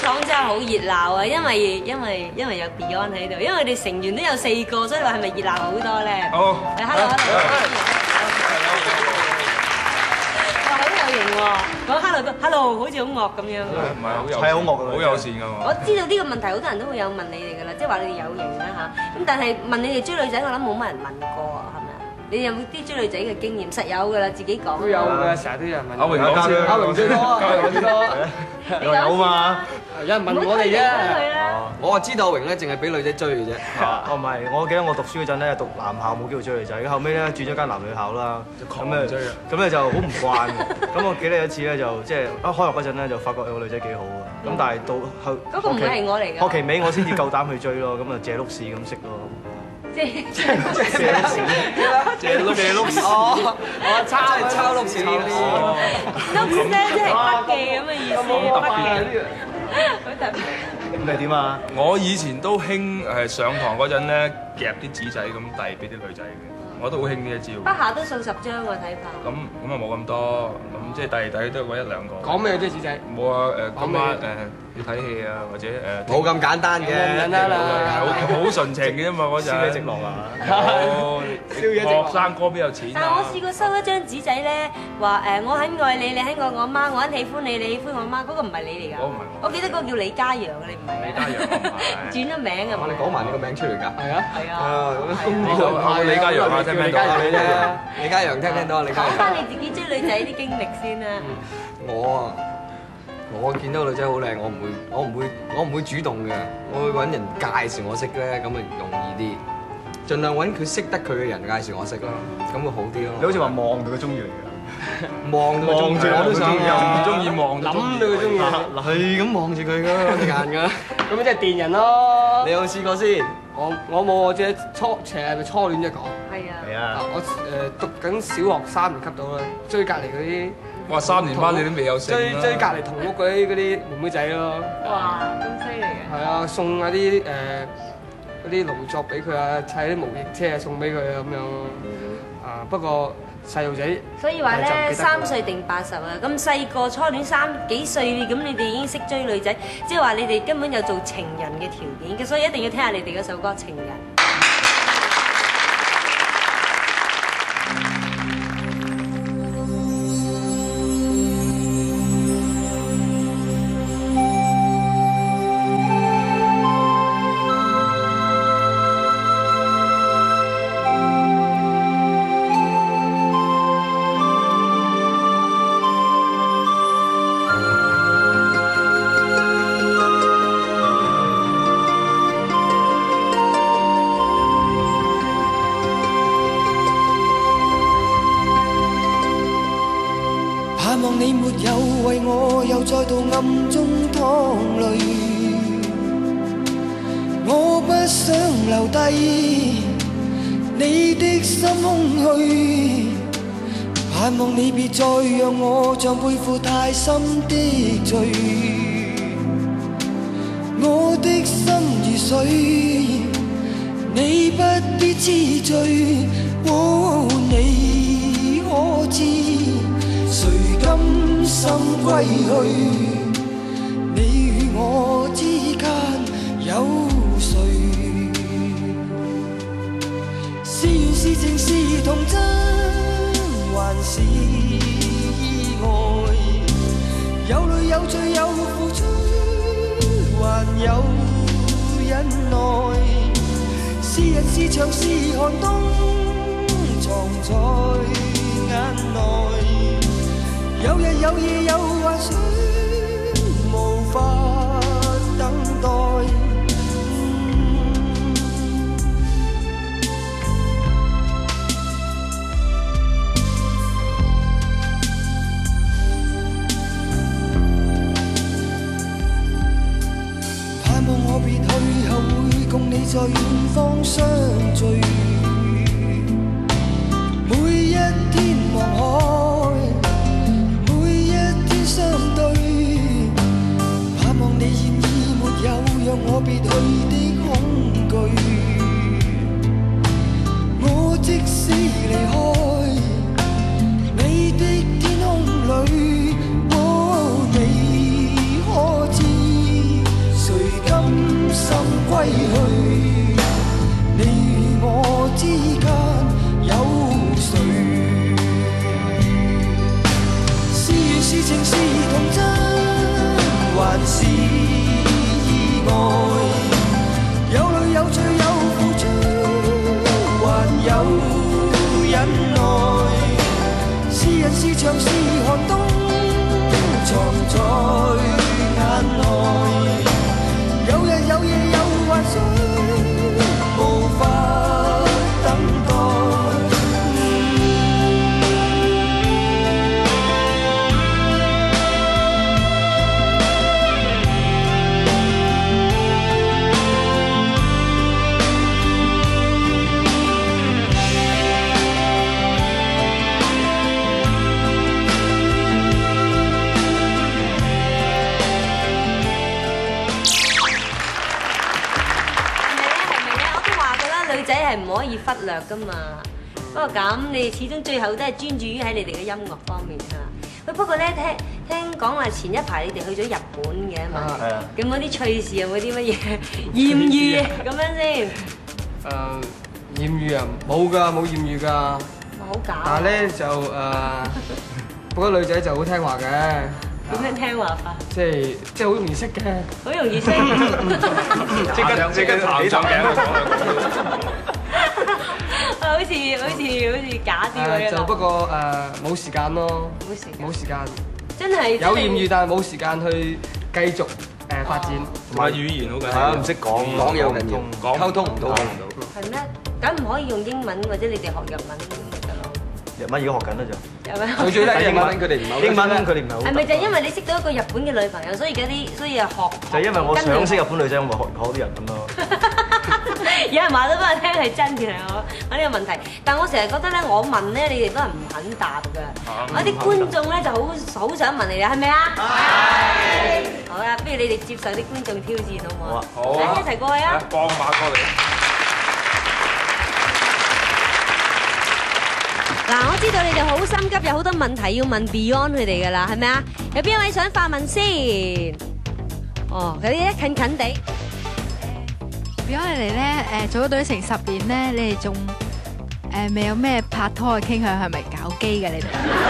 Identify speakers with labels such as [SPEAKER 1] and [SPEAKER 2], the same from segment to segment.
[SPEAKER 1] 爽真係好熱鬧啊！因為有 Beyond 喺度，因為佢哋成員都有4個，所以話係咪熱鬧好多咧？好，hello。哇，好有型喎！講 hello， 好似好惡咁樣。
[SPEAKER 2] 唔係好
[SPEAKER 3] 係好惡㗎，
[SPEAKER 2] 好友善㗎嘛。
[SPEAKER 1] 我知道呢個問題好多人都會有問你哋㗎啦，即係話你哋有型啦嚇。咁但係問你哋追女仔，我諗冇乜人問過啊，係咪啊？你有冇啲追女仔嘅經驗？實有㗎啦，自己講。
[SPEAKER 4] 都有㗎，成日都有人問。
[SPEAKER 2] 阿榮講先，
[SPEAKER 4] 阿榮最多，阿榮最多。
[SPEAKER 3] 又有嘛？
[SPEAKER 4] 有人問我哋啫。
[SPEAKER 5] 我啊知道阿榮咧，淨係俾女仔追嘅啫。
[SPEAKER 3] 唔係，我記得我讀書嗰陣咧，讀男校冇機會追女仔，後尾咧轉咗間男女校啦，咁咧就好唔慣。咁我記得有一次咧，就即係一開學嗰陣咧，就發覺有個女仔幾好啊。咁但係到後
[SPEAKER 1] 嗰個唔係我嚟㗎。
[SPEAKER 3] 學期尾我先至夠膽去追咯，咁啊借碌屎咁識咯。
[SPEAKER 1] 借
[SPEAKER 3] 碌屎
[SPEAKER 5] 哦，抄碌屎嗰啲。
[SPEAKER 1] 碌屎咧即係筆記咁嘅意思。
[SPEAKER 2] 好特別嘅。
[SPEAKER 1] 好特別。
[SPEAKER 3] 咁你點啊？
[SPEAKER 2] 我以前都興上堂嗰陣咧，夾啲紙仔咁遞俾啲女仔嘅，我都好興呢一招。
[SPEAKER 1] 筆下都數10張喎，睇法。
[SPEAKER 2] 咁啊冇咁多，咁即係遞都係嗰1-2個。
[SPEAKER 4] 講咩啫，紙仔？
[SPEAKER 2] 冇啊今晚要睇戲啊，或者
[SPEAKER 5] 冇咁簡單嘅，
[SPEAKER 4] 簡單啦，
[SPEAKER 2] 好純情嘅啫嘛嗰陣。
[SPEAKER 3] 燒嘢直落啊！
[SPEAKER 2] 學生哥邊有錢啊？
[SPEAKER 1] 但係我試過收一張紙仔咧，話我很愛你，你很愛我媽，我很喜歡你，你喜歡我媽，嗰個唔係你嚟㗎。
[SPEAKER 2] 嗰個唔係我。
[SPEAKER 1] 我記得嗰個叫李嘉陽啊，你唔係？
[SPEAKER 2] 李嘉陽
[SPEAKER 1] 轉咗名㗎。
[SPEAKER 5] 我哋講埋你個名出嚟㗎。
[SPEAKER 4] 係啊。
[SPEAKER 1] 係啊。
[SPEAKER 2] 李嘉陽啊，聽唔聽到啊？
[SPEAKER 5] 李嘉陽聽唔聽到啊？李嘉陽。
[SPEAKER 1] 講翻你自己追女仔啲經歷先啦。
[SPEAKER 5] 我見到個女仔好靚，我唔會主動嘅，我會揾人介紹我識咧，咁咪容易啲。盡量揾佢識得佢嘅人介紹我識咯，咁會好啲咯。
[SPEAKER 3] 你好似話望到佢中意你㗎。
[SPEAKER 5] 望到佢中意，我都想
[SPEAKER 2] 又唔中意望，
[SPEAKER 4] 諗到佢中意，
[SPEAKER 5] 係咁望住佢㗎，隻眼㗎。
[SPEAKER 4] 咁即係電人咯。
[SPEAKER 5] 你有冇試過先？
[SPEAKER 4] 我冇，我只係咪初戀啫講。
[SPEAKER 1] 係啊。
[SPEAKER 3] 係啊。
[SPEAKER 4] 我讀緊小學3年級到啦，追隔離嗰啲。
[SPEAKER 2] 哇！3年班你都未有性啦。
[SPEAKER 4] 追隔離同屋嗰啲妹妹仔咯。
[SPEAKER 1] 哇！咁犀利嘅。
[SPEAKER 4] 係啊，送嗰啲嗰啲勞作俾佢啊，砌啲模型車啊送俾佢啊咁樣咯。啊，不過細路仔。所以話
[SPEAKER 1] 咧，3歲定80啊！咁細個初戀3幾歲，咁你哋已經識追女仔，即係話你哋根本有做情人嘅條件嘅，所以一定要聽下你哋嗰首歌《情人》。
[SPEAKER 6] 盼望你沒有為我又再度暗中淌淚，我不想留低你的心空虛，盼望你別再讓我像背負太深的罪，我的心如水，你不必知罪，你可知誰甘心歸去？你與我之間有誰？是緣是情是童真，還是意外？有淚有罪有付出，還有忍耐。是日是長是寒冬，藏在眼內。有日有夜有幻想，無法等待。盼望我別去後會共你在遠方相聚，每一天望海，相對，盼望你現已沒有讓我別去的恐懼。我即使離開你的天空裏，你可知是情是童真，還是意外？有淚有罪有付出，還有忍耐。是人是牆是寒冬，藏在眼內。有日有夜有幻想，無法等待。
[SPEAKER 1] 係唔可以忽略噶嘛。不過咁，你哋始終最後都係專注於喺你哋嘅音樂方面嚇。喂，不過咧聽講話前一排你哋去咗日本嘅嘛？係啊。咁嗰啲趣事有冇啲乜嘢豔遇咁樣先？
[SPEAKER 4] 豔遇啊，冇㗎，冇豔遇㗎。
[SPEAKER 1] 好假。
[SPEAKER 4] 但係咧就不過女仔就好聽話嘅。
[SPEAKER 1] 點樣聽話法？即
[SPEAKER 4] 係好容易識嘅。
[SPEAKER 1] 好容易識。
[SPEAKER 2] 即刻彈上頸
[SPEAKER 1] 好似假啲喎。
[SPEAKER 4] 就不過冇時間咯。冇時間。真係。有豔遇，但係冇時間去繼續發展。
[SPEAKER 2] 同埋語言好緊要。
[SPEAKER 3] 係啊，唔識講
[SPEAKER 5] 又緊要，溝通唔到。
[SPEAKER 1] 係咩？咁唔可以用英文或者你哋學日文咁咪得咯？
[SPEAKER 3] 日文而家學緊啦就。
[SPEAKER 5] 佢最叻英文，佢哋唔係。
[SPEAKER 3] 英文佢哋唔係好。
[SPEAKER 1] 係咪就係因為你識到一個日本嘅女朋友，所以啊學？
[SPEAKER 3] 就係因為我想識日本女仔，我咪學啲日文咯。
[SPEAKER 1] 有人話咗俾我聽係真嘅，我呢個問題。但我成日覺得咧，我問咧，你哋都係唔肯答㗎。我啲觀眾咧就好想問你哋，係咪啊？係。好啦，不如你哋接受啲觀眾挑戰好唔好啊？好啊。一齊過去啊！
[SPEAKER 2] 幫馬過嚟。
[SPEAKER 1] 嗱，我知道你哋好心急，有好多問題要問 Beyond 佢哋㗎啦，係咪啊？有邊位想發問先？哦，嗰啲咧近近地。
[SPEAKER 7] Beyond 你哋咧組咗隊成10年咧，你哋仲未有咩拍拖嘅傾向？係咪搞基嘅你哋？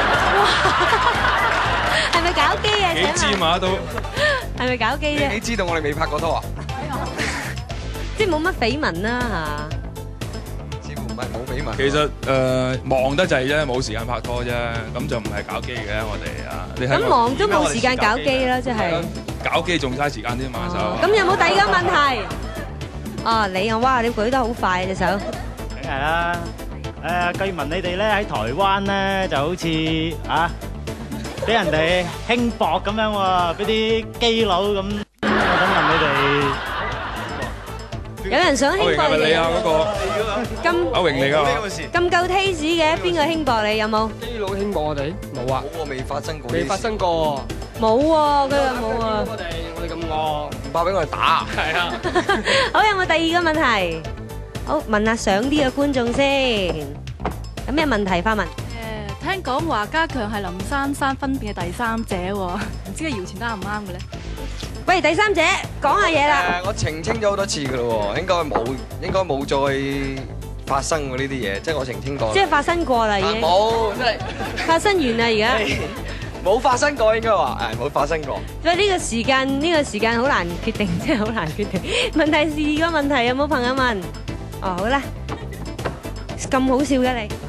[SPEAKER 7] 係咪搞基嘅？
[SPEAKER 2] 幾支馬都
[SPEAKER 1] 係咪搞基啫？
[SPEAKER 5] 你知道我哋未拍過拖啊？
[SPEAKER 1] 即係冇乜緋聞啦嚇。
[SPEAKER 5] 冇緋聞。
[SPEAKER 2] 其實忙得滯啫，冇時間拍拖啫，咁就唔係搞基嘅我哋啊。
[SPEAKER 1] 咁忙都冇時間搞基啦，即係。
[SPEAKER 2] 搞基仲嘥時間添嘛手。
[SPEAKER 1] 咁有冇第二個問題？哦，你啊，哇！你舉得好快隻手。
[SPEAKER 8] 梗係啦。據聞你哋咧喺台灣咧就好似啊，俾人哋輕薄咁樣喎，俾啲基佬咁。我想問你哋。
[SPEAKER 1] 有人想輕薄你
[SPEAKER 2] 哋啊？嗰個阿榮嚟㗎嘛？
[SPEAKER 1] 咁夠 taste 嘅，邊個輕薄你有冇？
[SPEAKER 4] 基佬輕薄我哋冇啊！
[SPEAKER 5] 我未發生過。
[SPEAKER 4] 未發生過。
[SPEAKER 1] 冇喎，佢話冇啊。
[SPEAKER 4] 我哋咁惡，
[SPEAKER 5] 唔怕俾我哋打。係啊。
[SPEAKER 1] 好，有冇第二個問題？好，問下上啲嘅觀眾先。有咩問題發問？
[SPEAKER 7] 聽講話家強係林珊珊分辨嘅第三者喎，唔知個謠傳啱唔啱嘅咧？
[SPEAKER 1] 喂，第三者講下嘢啦。
[SPEAKER 5] 我澄清咗好多次㗎咯喎，應該冇再發生過呢啲嘢，即係我澄清過。
[SPEAKER 1] 即係發生過啦，已經。
[SPEAKER 5] 冇，真係
[SPEAKER 1] 發生完啦，而家。
[SPEAKER 5] 冇發生過應該話，冇發生過。
[SPEAKER 1] 所以呢個時間好難決定，真係好難決定。問題是個問題，有冇朋友問？哦，好啦，咁好笑嘅你。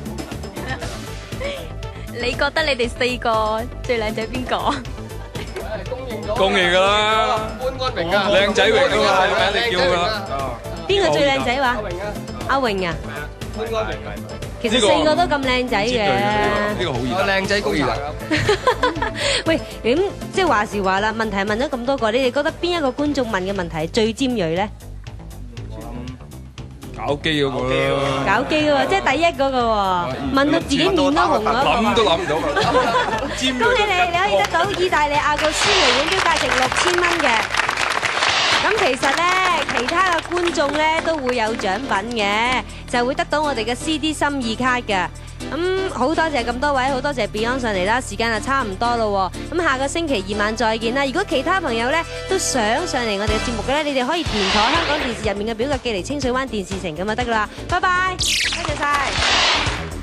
[SPEAKER 7] 你覺得你哋4個最靚仔邊個？
[SPEAKER 2] 公認㗎啦，
[SPEAKER 4] 安榮啊，
[SPEAKER 2] 靚仔榮㗎嘛，名你叫㗎啦。
[SPEAKER 1] 邊個最靚仔話？阿榮啊。
[SPEAKER 4] 安榮。
[SPEAKER 1] 其實4個都咁靚仔嘅。
[SPEAKER 2] 呢個好易。
[SPEAKER 5] 靚仔高二。
[SPEAKER 1] 喂，咁即係話時話啦，問題問咗咁多個，你哋覺得邊一個觀眾問嘅問題係最尖鋭咧？
[SPEAKER 2] 搞基嗰個咯。
[SPEAKER 1] 搞基嗰個，即係第一嗰個喎，問到自己面都紅嗰個。
[SPEAKER 2] 諗都諗唔到。
[SPEAKER 1] 恭喜你，你可以得到意大利亞個舒尼碗標價值6000蚊嘅。咁其實咧，其他嘅觀眾咧都會有獎品嘅，就會得到我哋嘅 CD 心意卡嘅。咁好多謝咁多位，好多謝 Beyond 上嚟啦，時間就差唔多咯。咁下個星期2晚再見啦。如果其他朋友咧都想上嚟我哋嘅節目嘅咧，你哋可以填妥香港電視入面嘅表格寄嚟清水灣電視城咁就得噶啦。拜拜，多謝晒。